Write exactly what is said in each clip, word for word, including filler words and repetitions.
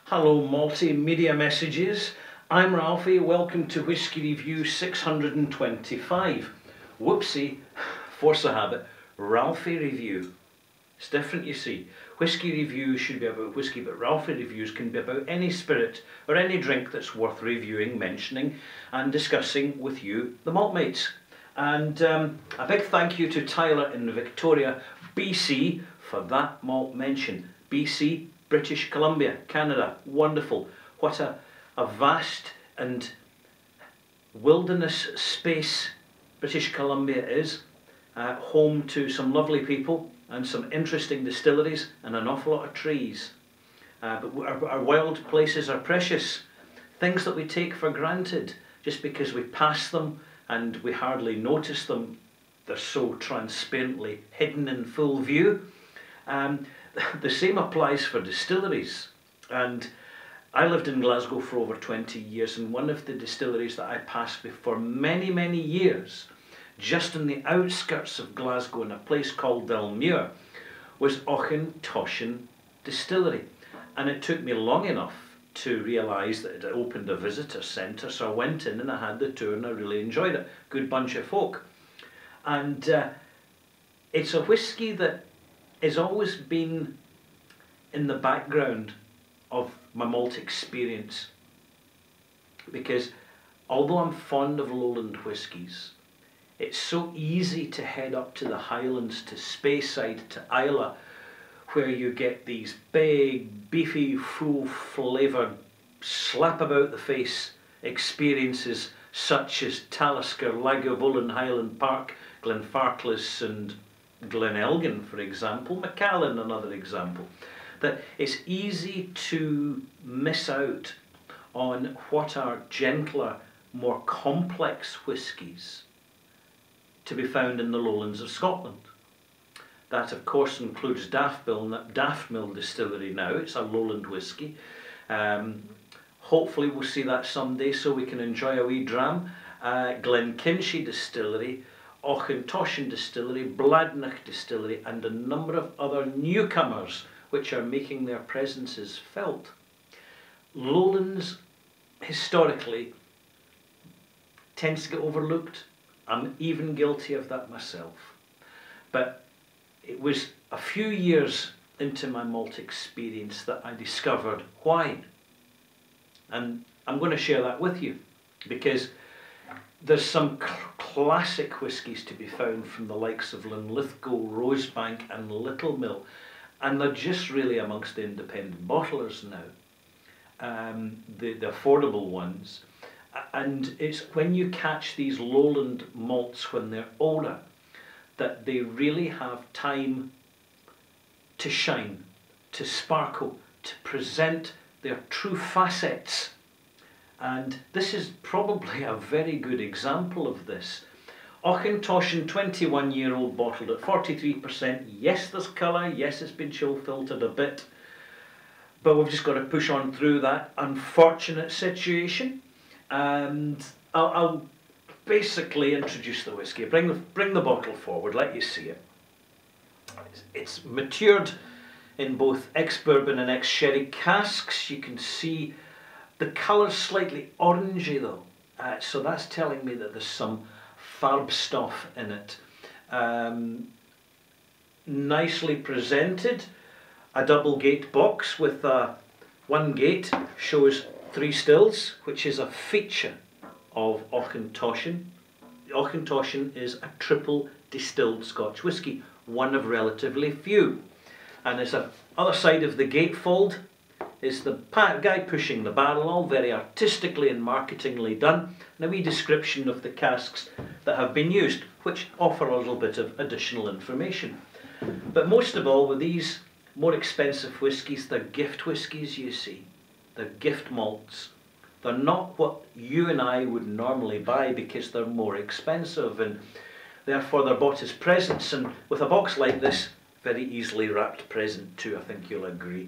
Hello multimedia messages, I'm Ralphie, welcome to Whiskey Review six hundred twenty-five. Whoopsie, force of habit, Ralphie Review. It's different, you see. Whiskey Reviews should be about whiskey, but Ralphie Reviews can be about any spirit or any drink that's worth reviewing, mentioning and discussing with you, the malt mates. And um, a big thank you to Tyler in Victoria, B C, for that malt mention. B C, British Columbia, Canada, wonderful. What a, a vast and wilderness space British Columbia is. Uh, home to some lovely people and some interesting distilleries and an awful lot of trees. Uh, but our, our wild places are precious. Things that we take for granted just because we pass them and we hardly notice them. They're so transparently hidden in full view. Um, the same applies for distilleries. And I lived in Glasgow for over twenty years, and one of the distilleries that I passed for many, many years, just on the outskirts of Glasgow in a place called Dalmuir, was Auchentoshan Distillery. And it took me long enough to realise that it had opened a visitor centre, so I went in and I had the tour and I really enjoyed it. Good bunch of folk. And uh, it's a whisky that has always been in the background of my malt experience, because although I'm fond of lowland whiskies, it's so easy to head up to the Highlands, to Speyside, to Islay, where you get these big, beefy, full flavoured, slap about the face experiences such as Talisker, Lagavulin, Highland Park, Glenfarclas and Glenelgin, for example, Macallan, another example. That it's easy to miss out on what are gentler, more complex whiskies to be found in the lowlands of Scotland. That of course includes Daftmill, Daftmill Distillery now. It's a lowland whisky. Um, hopefully we'll see that someday so we can enjoy a wee dram. Uh, Glenkinchie Distillery, Auchentoshan Distillery, Bladnoch Distillery and a number of other newcomers which are making their presences felt. Lowlands historically tends to get overlooked. I'm even guilty of that myself. But it was a few years into my malt experience that I discovered why. And I'm going to share that with you, because there's some classic whiskies to be found from the likes of Linlithgow, Rosebank and Little Mill, and they're just really amongst the independent bottlers now, um, the, the affordable ones. And it's when you catch these lowland malts when they're older that they really have time to shine, to sparkle, to present their true facets. And this is probably a very good example of this. Auchentoshan, twenty-one year old, bottled at forty-three percent. Yes, there's colour, yes, it's been chill filtered a bit, but we've just got to push on through that unfortunate situation. And I'll, I'll basically introduce the whisky. Bring the, bring the bottle forward, let you see it. It's, it's matured in both ex-bourbon and ex-sherry casks. You can see the colour's slightly orangey though, uh, so that's telling me that there's some farb stuff in it. Um, nicely presented, a double gate box with a one gate shows three stills, which is a feature of Auchentoshan. Auchentoshan is a triple distilled Scotch whisky, one of relatively few. And there's a other side of the gatefold is the guy pushing the barrel, all very artistically and marketingly done, and a wee description of the casks that have been used, which offer a little bit of additional information. But most of all, with these more expensive whiskies, they're gift whiskies, you see. They're gift malts. They're not what you and I would normally buy because they're more expensive, and therefore they're bought as presents, and with a box like this, very easily wrapped present too, I think you'll agree.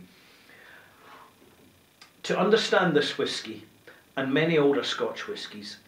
To understand this whisky, and many older Scotch whiskies,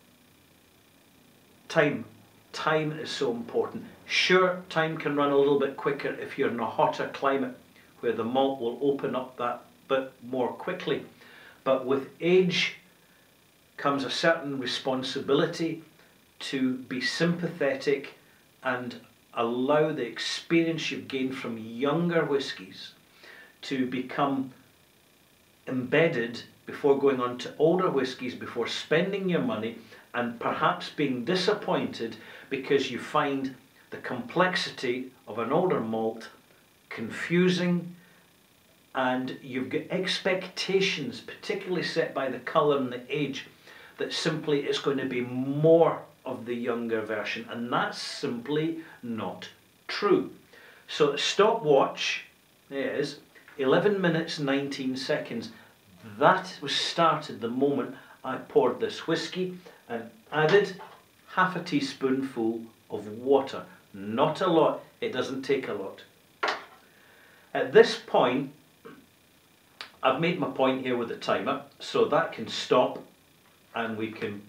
time. Time is so important. Sure, time can run a little bit quicker if you're in a hotter climate where the malt will open up that bit more quickly. But with age comes a certain responsibility to be sympathetic and allow the experience you've gained from younger whiskies to become embedded before going on to older whiskies, before spending your money and perhaps being disappointed because you find the complexity of an older malt confusing, and you've got expectations, particularly set by the colour and the age, that simply it's going to be more of the younger version, and that's simply not true. So the stopwatch is eleven minutes nineteen seconds. That was started the moment I poured this whiskey and added half a teaspoonful of water. Not a lot, it doesn't take a lot. At this point, I've made my point here with the timer, so that can stop and we can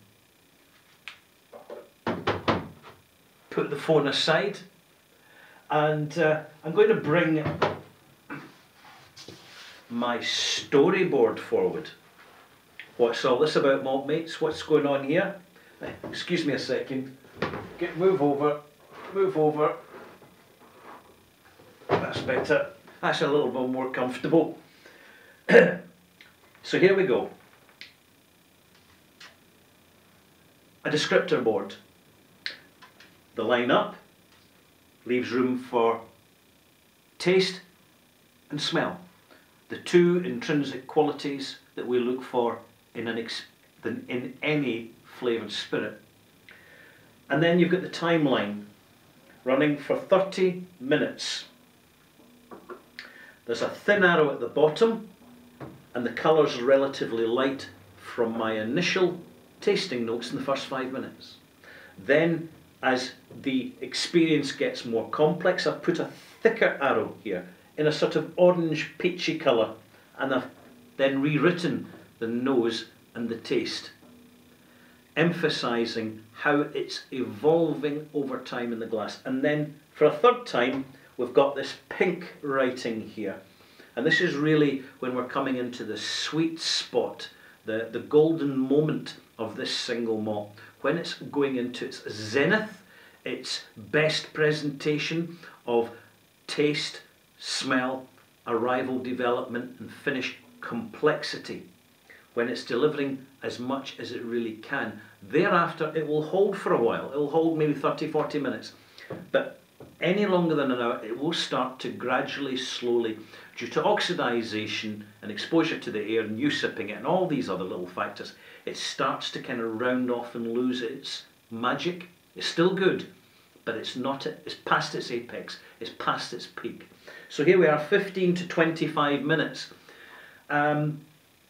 put the phone aside, and uh, I'm going to bring my storyboard forward. What's all this about, malt mates? What's going on here? Excuse me a second. Get move over, move over. That's better. That's a little bit more comfortable. So here we go. A descriptor board. The line up leaves room for taste and smell, the two intrinsic qualities that we look for in, an ex in any flavoured spirit. And then you've got the timeline running for thirty minutes. There's a thin arrow at the bottom, and the colour's relatively light from my initial tasting notes in the first five minutes. Then, as the experience gets more complex, I've put a thicker arrow here in a sort of orange peachy colour, and I've then rewritten the nose and the taste, emphasising how it's evolving over time in the glass. And then for a third time, we've got this pink writing here. And this is really when we're coming into the sweet spot, the, the golden moment of this single malt, when it's going into its zenith, its best presentation of taste, smell, arrival development and finish complexity, when it's delivering as much as it really can. Thereafter, it will hold for a while. It will hold maybe thirty, forty minutes. But any longer than an hour, it will start to gradually, slowly, due to oxidization and exposure to the air and you sipping it and all these other little factors, it starts to kind of round off and lose its magic. It's still good, but it's not, it's past its apex, it's past its peak. So here we are, fifteen to twenty-five minutes. Um,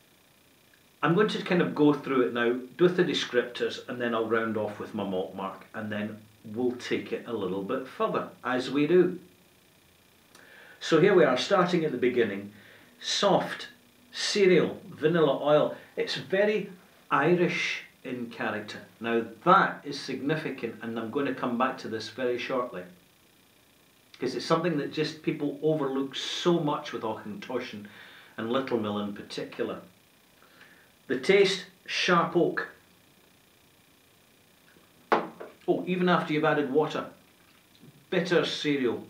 I'm going to kind of go through it now with the descriptors, and then I'll round off with my malt mark, and then we'll take it a little bit further, as we do. So here we are, starting at the beginning. Soft, cereal, vanilla oil. It's very Irish in character. Now that is significant, and I'm going to come back to this very shortly, because it's something that just people overlook so much with Auchentoshan and Little Mill in particular. The taste, sharp oak. Oh, even after you've added water. Bitter cereal.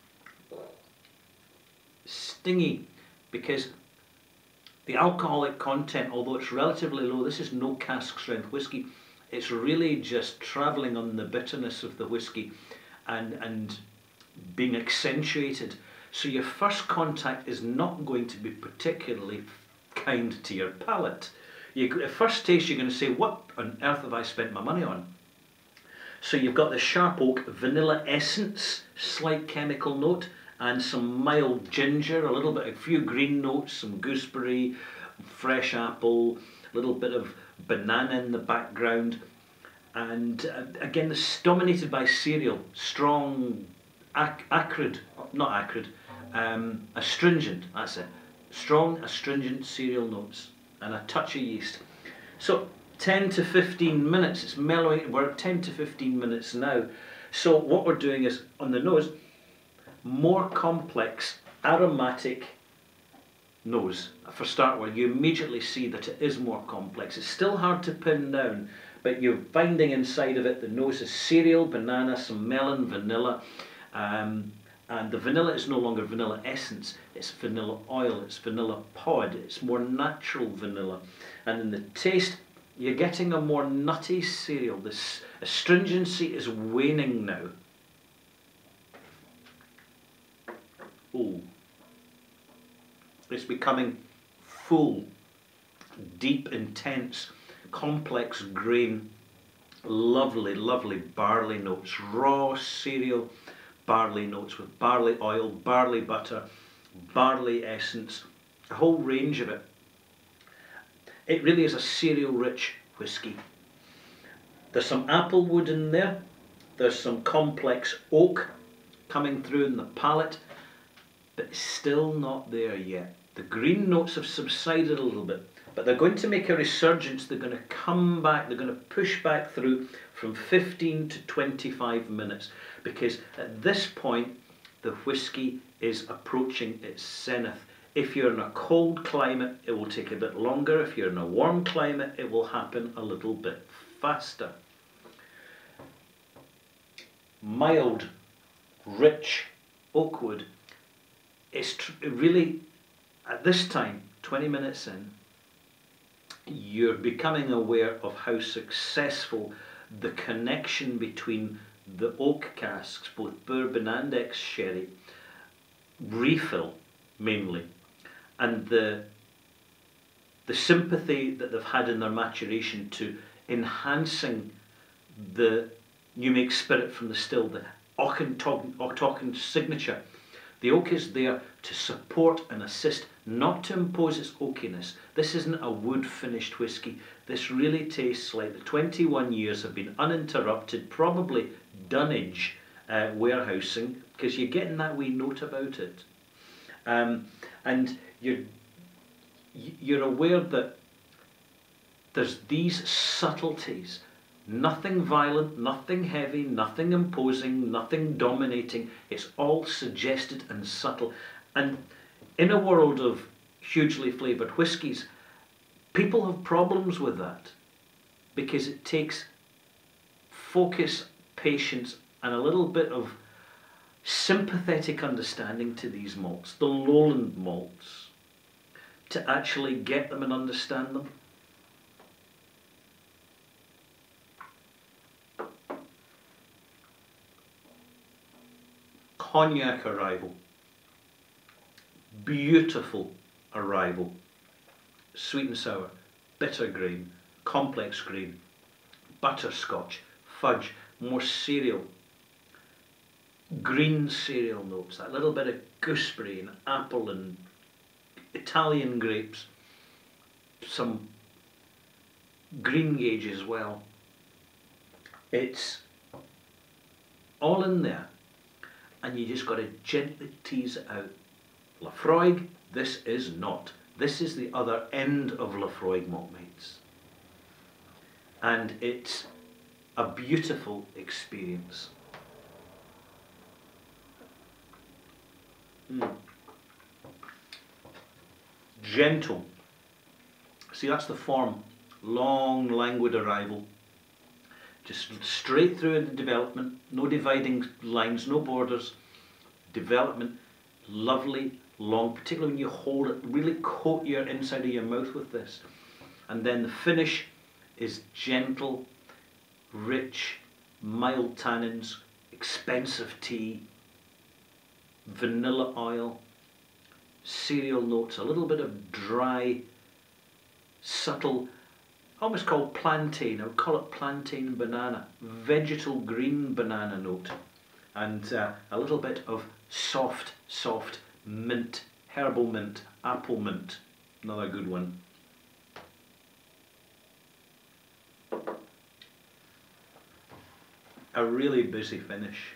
Stingy, because the alcoholic content, although it's relatively low, this is no cask strength whiskey. It's really just travelling on the bitterness of the whiskey and, and being accentuated. So your first contact is not going to be particularly kind to your palate. You, at first taste, you're going to say, what on earth have I spent my money on? So you've got the sharp oak, vanilla essence, slight chemical note, and some mild ginger, a little bit, a few green notes, some gooseberry, fresh apple, a little bit of banana in the background. And uh, again, this is dominated by cereal, strong, ac acrid, not acrid, um, astringent, that's it. Strong, astringent cereal notes and a touch of yeast. So ten to fifteen minutes, it's mellowing, we're at ten to fifteen minutes now. So what we're doing is, on the nose, more complex, aromatic, nose, for start with, you immediately see that it is more complex. It's still hard to pin down, but you're finding inside of it the nose is cereal, banana, some melon, vanilla, um, and the vanilla is no longer vanilla essence, it's vanilla oil, it's vanilla pod, it's more natural vanilla. And in the taste, you're getting a more nutty cereal. This astringency is waning now. Oh. It's becoming full, deep, intense, complex grain, lovely, lovely barley notes, raw cereal barley notes with barley oil, barley butter, barley essence, a whole range of it. It really is a cereal-rich whisky. There's some apple wood in there, there's some complex oak coming through in the palate, but it's still not there yet. The green notes have subsided a little bit, but they're going to make a resurgence. They're going to come back, they're going to push back through from fifteen to twenty-five minutes, because at this point the whisky is approaching its zenith. If you're in a cold climate, it will take a bit longer. If you're in a warm climate, it will happen a little bit faster. Mild, rich oak wood. It's tr really, at this time, twenty minutes in, you're becoming aware of how successful the connection between the oak casks, both bourbon and ex-sherry, refill mainly, and the, the sympathy that they've had in their maturation to enhancing the new make spirit from the still, the Auchentoshan signature. The oak is there to support and assist, not to impose its oakiness. This isn't a wood finished whisky. This really tastes like the twenty-one years have been uninterrupted, probably dunnage uh, warehousing, because you're getting that wee note about it. Um, and you're, you're aware that there's these subtleties. Nothing violent, nothing heavy, nothing imposing, nothing dominating. It's all suggested and subtle. And in a world of hugely flavoured whiskies, people have problems with that because it takes focus, patience, and a little bit of sympathetic understanding to these malts, the lowland malts, to actually get them and understand them. Cognac arrival, beautiful arrival, sweet and sour, bitter grain, complex grain, butterscotch, fudge, more cereal, green cereal notes, that little bit of gooseberry and apple and Italian grapes, some green gauge as well. It's all in there. And you just got to gently tease it out. Laphroaig, this is not. This is the other end of Laphroaig malt mates. And it's a beautiful experience. Mm. Gentle. See, that's the form. Long, languid arrival. Just straight through the development, no dividing lines, no borders. Development, lovely, long, particularly when you hold it, really coat your inside of your mouth with this. And then the finish is gentle, rich, mild tannins, expensive tea, vanilla oil, cereal notes, a little bit of dry, subtle, almost called plantain. I would call it plantain banana, vegetal green banana note, and uh, a little bit of soft, soft mint, herbal mint, apple mint, another good one. A really busy finish.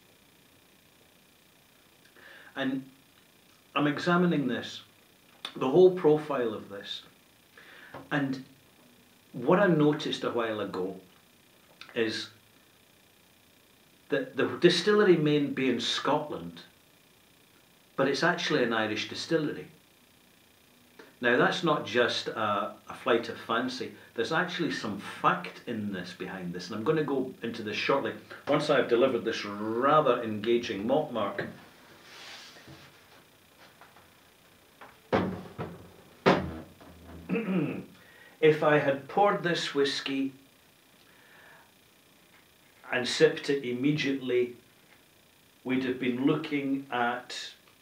And I'm examining this, the whole profile of this, and what I noticed a while ago is that the distillery may be in Scotland, but it's actually an Irish distillery. Now that's not just a, a flight of fancy, there's actually some fact in this, behind this, and I'm going to go into this shortly once I've delivered this rather engaging malt mark. If I had poured this whisky and sipped it immediately, we'd have been looking at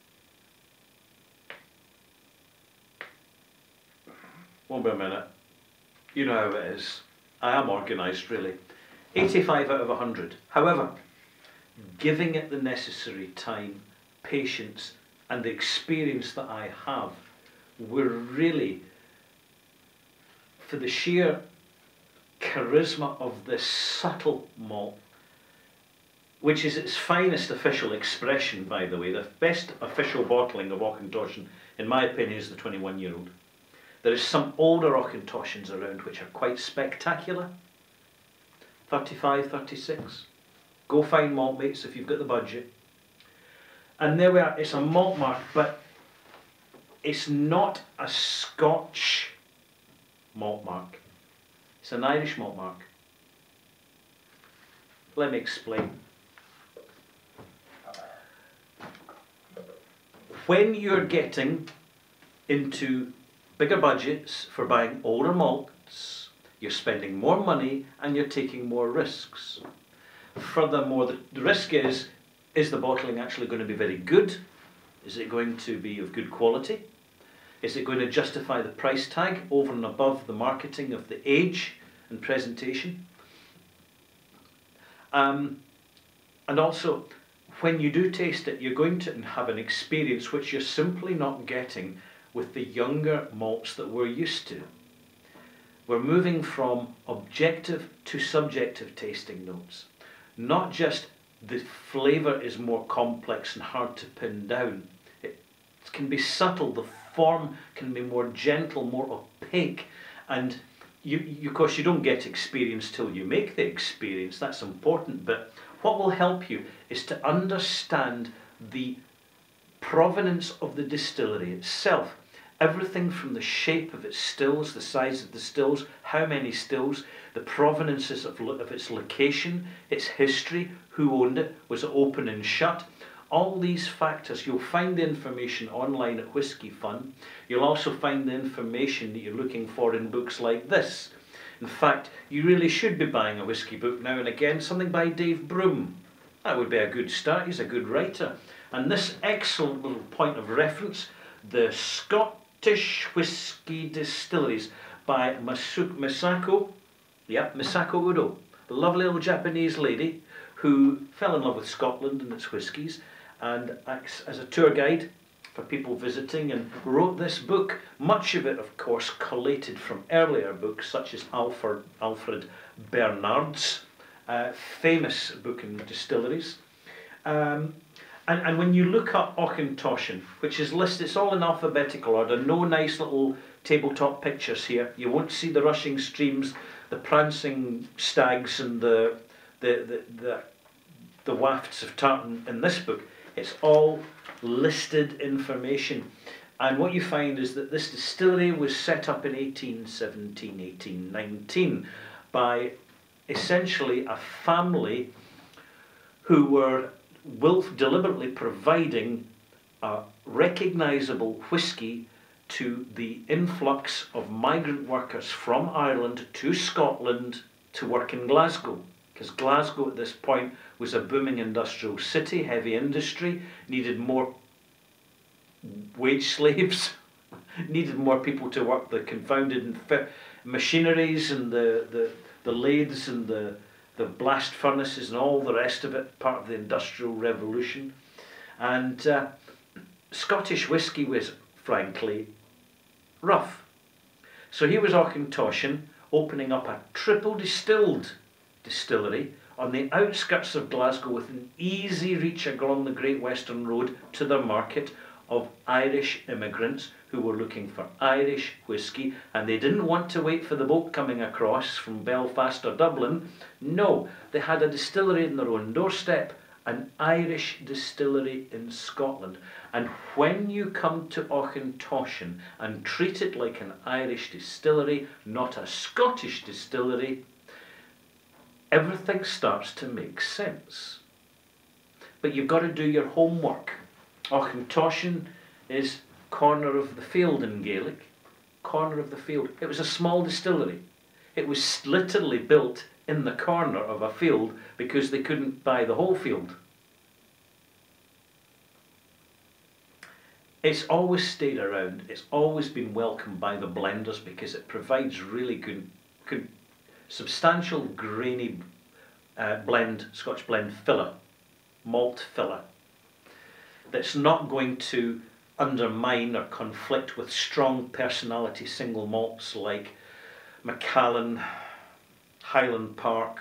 Won't be a minute. You know how it is. I am organised, really. eighty-five out of one hundred. However, giving it the necessary time, patience, and the experience that I have, we're really, for the sheer charisma of this subtle malt, which is its finest official expression, by the way. The best official bottling of Auchentoshan, in my opinion, is the twenty-one year old. There is some older Auchentoshans around which are quite spectacular. thirty-five, thirty-six. Go find malt mates if you've got the budget. And there we are, it's a malt mark, but it's not a Scotch malt mark. It's an Irish malt mark. Let me explain. When you're getting into bigger budgets for buying older malts, you're spending more money and you're taking more risks. Furthermore, the, the risk is, is the bottling actually going to be very good? Is it going to be of good quality? Is it going to justify the price tag over and above the marketing of the age and presentation? Um, and also, when you do taste it, you're going to have an experience which you're simply not getting with the younger malts that we're used to. We're moving from objective to subjective tasting notes. Not just the flavour is more complex and hard to pin down. It can be subtle, the form can be more gentle, more opaque, and you, you, of course you don't get experience till you make the experience, that's important, but what will help you is to understand the provenance of the distillery itself. Everything from the shape of its stills, the size of the stills, how many stills, the provenances of, of its location, its history, who owned it, was it open and shut. All these factors, you'll find the information online at Whisky Fun. You'll also find the information that you're looking for in books like this. In fact, you really should be buying a whisky book now and again, something by Dave Broom. That would be a good start, he's a good writer. And this excellent little point of reference, the Scottish Whisky Distilleries by Masu Misako, yep, Misako Udo, the lovely little Japanese lady who fell in love with Scotland and its whiskies and acts as a tour guide for people visiting and wrote this book, much of it of course collated from earlier books such as Alfred, Alfred Bernard's uh, famous book in distilleries. Um, And, and when you look up Auchentoshan, which is listed, it's all in alphabetical order, no nice little tabletop pictures here. You won't see the rushing streams, the prancing stags and the, the, the, the, the wafts of tartan in this book. It's all listed information. And what you find is that this distillery was set up in eighteen seventeen, eighteen nineteen by essentially a family who were will deliberately providing a recognisable whisky to the influx of migrant workers from Ireland to Scotland to work in Glasgow. Because Glasgow at this point was a booming industrial city, heavy industry, needed more wage slaves, needed more people to work the confounded machineries and the, the, the lathes and the the blast furnaces and all the rest of it, part of the Industrial Revolution. And uh, Scottish whisky was, frankly, rough. So here was Auchentoshan opening up a triple distilled distillery on the outskirts of Glasgow with an easy reach along the Great Western Road to the market of Irish immigrants who were looking for Irish whisky, and they didn't want to wait for the boat coming across from Belfast or Dublin. No, they had a distillery in their own doorstep, an Irish distillery in Scotland. And when you come to Auchentoshan and treat it like an Irish distillery, not a Scottish distillery, everything starts to make sense. But you've got to do your homework. Auchentoshan is corner of the field in Gaelic. Corner of the field. It was a small distillery. It was literally built in the corner of a field because they couldn't buy the whole field. It's always stayed around. It's always been welcomed by the blenders because it provides really good, good substantial grainy uh, blend, Scotch blend filler, malt filler, that's not going to undermine or conflict with strong personality single malts like Macallan, Highland Park,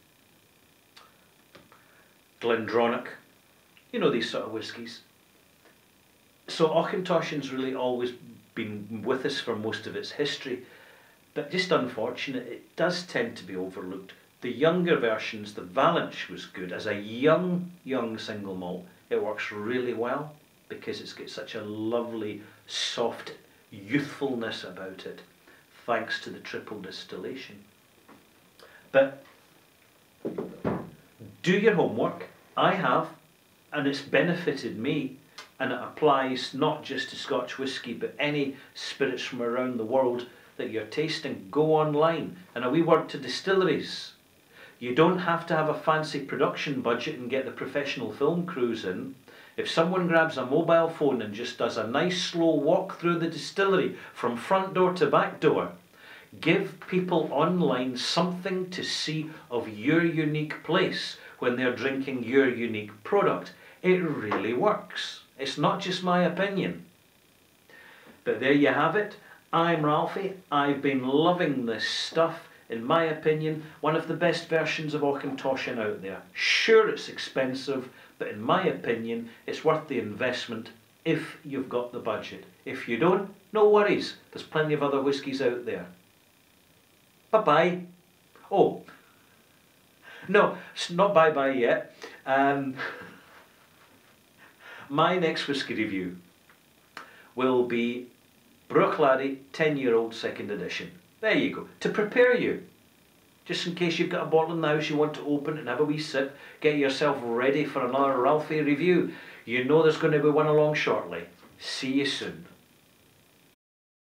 Glendronach, you know, these sort of whiskies. So Auchentoshan's really always been with us for most of its history, but just unfortunate, it does tend to be overlooked. The younger versions, the Valanche was good. As a young, young single malt, it works really well because it's got such a lovely, soft youthfulness about it, thanks to the triple distillation. But do your homework. I have, and it's benefited me, and it applies not just to Scotch whisky, but any spirits from around the world that you're tasting. Go online. And a wee word to distilleries. You don't have to have a fancy production budget and get the professional film crews in. If someone grabs a mobile phone and just does a nice slow walk through the distillery from front door to back door, give people online something to see of your unique place when they're drinking your unique product. It really works. It's not just my opinion. But there you have it. I'm Ralphie. I've been loving this stuff. In my opinion, one of the best versions of Auchentoshan out there. Sure, it's expensive, but in my opinion, it's worth the investment if you've got the budget. If you don't, no worries. There's plenty of other whiskies out there. Bye-bye. Oh, no, it's not bye-bye yet. Um, my next whisky review will be Bruichladdich ten-year-old second edition. There you go. To prepare you. Just in case you've got a bottle in the house you want to open and have a wee sip, get yourself ready for another Ralphie review. You know there's going to be one along shortly. See you soon.